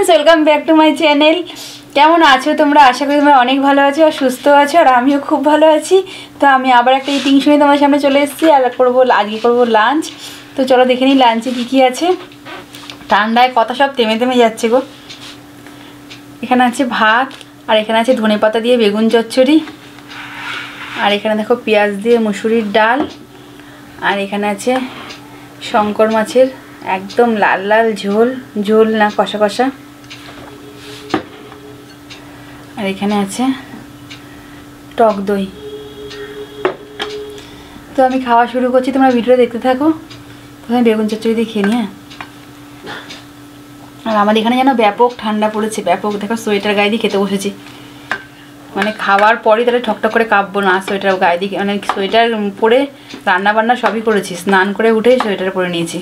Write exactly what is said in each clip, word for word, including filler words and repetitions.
Friends welcome back to my channel. কেমন আছো তোমরা? আশা করি তোমরা অনেক ভালো আছো আর সুস্থ আছো, আর আমিও খুব ভালো আছি। তো আমি আবার একটা ইটিং শুনে তোমার সামনে চলে এসেছি আর করবো আজকে করবো লাঞ্চ। তো চলো দেখে নিই লাঞ্চে কী কী আছে। ঠান্ডায় কথা সব থেমে থেমে যাচ্ছে গো। এখানে আছে ভাত, আর এখানে আছে ধনেপাতা দিয়ে বেগুন চচ্চড়ি, আর এখানে দেখো পেঁয়াজ দিয়ে মুসুরির ডাল, আর এখানে আছে শঙ্কর মাছের একদম লাল লাল ঝোল, ঝোল না কষা কষা, আর এখানে আছে টক দই। তো আমি খাওয়া শুরু করছি, তোমরা ভিডিওটা দেখতে থাকো। প্রথমে বেগুন চচ্চড়ি দিয়ে খেয়ে নিয়ে। আর আমাদের এখানে যেন ব্যাপক ঠান্ডা পড়েছে, ব্যাপক। দেখো সোয়েটার গায়ে দিয়ে খেতে বসেছি, মানে খাওয়ার পরই তাহলে ঠকঠক করে কাঁপবো না। সোয়েটার গায়ে দিয়ে মানে সোয়েটার পরে রান্না বান্না সবই করেছি, স্নান করে উঠে সোয়েটার পরে নিয়েছি।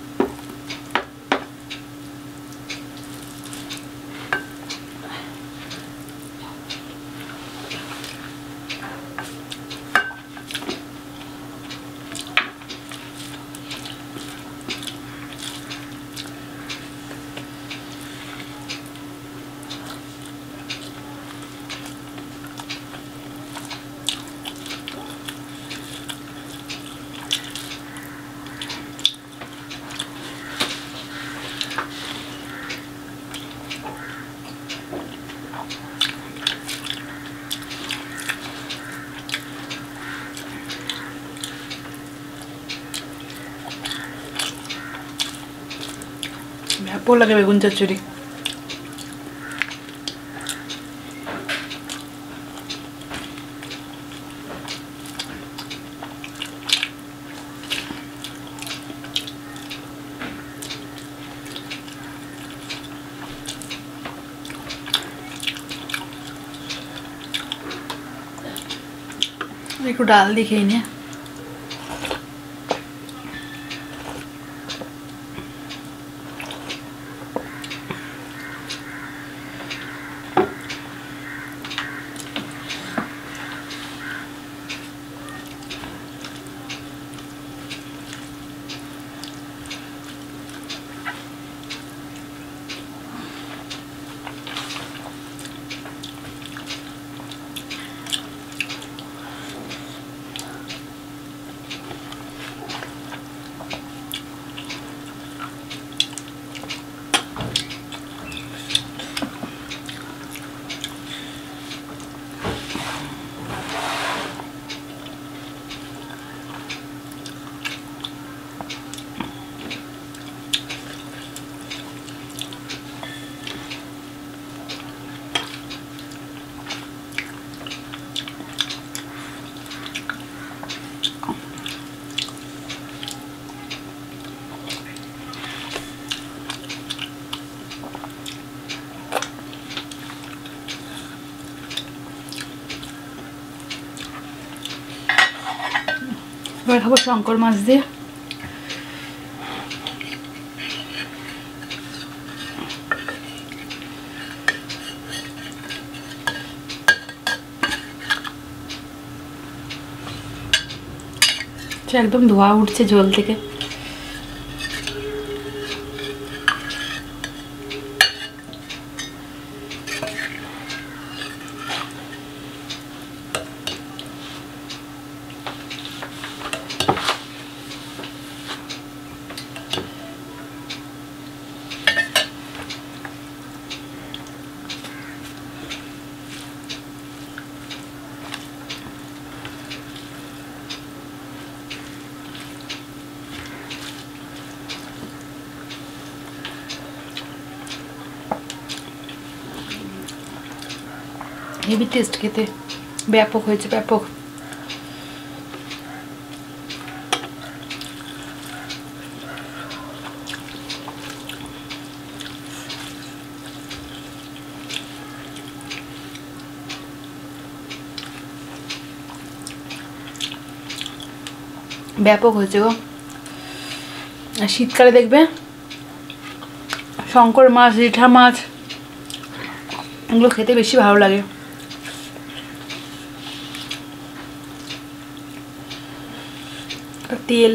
ব্যাপক লাগে বেগুন চচ্চড়ি। একটু ডাল দিয়ে খেয়ে নিয়ে। এবার খাবো শঙ্কর মাছ দিয়ে। একদম ধোয়া উঠছে ঝোল থেকে। হেভি টেস্ট খেতে, ব্যাপক হয়েছে ব্যাপক। ব্যাপক হয়েছে গো। আর শীতকালে দেখবে শঙ্কর মাছ, রিঠা মাছ এগুলো খেতে বেশি ভালো লাগে। তেল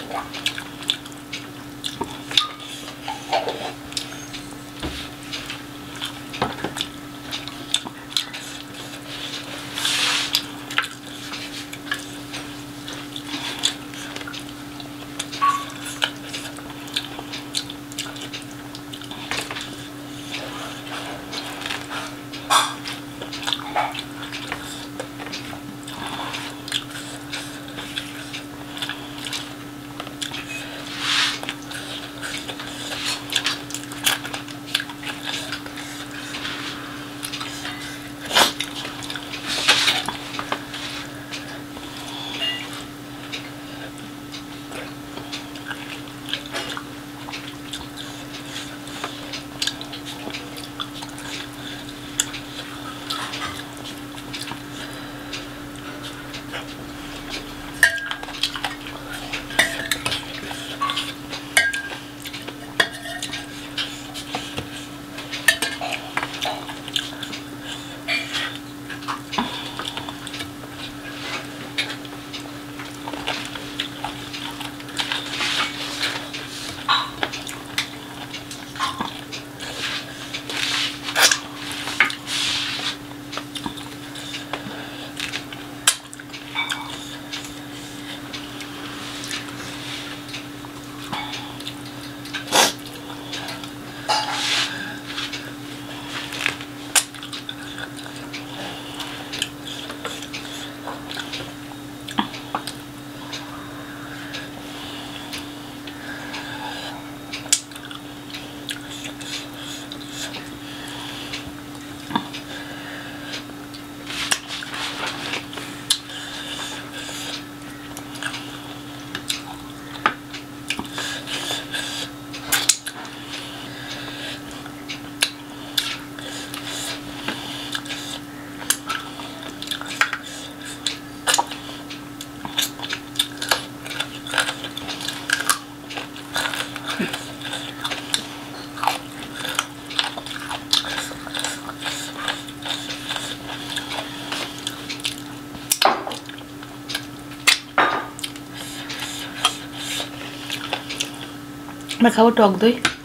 আমরা খাবো টক দই।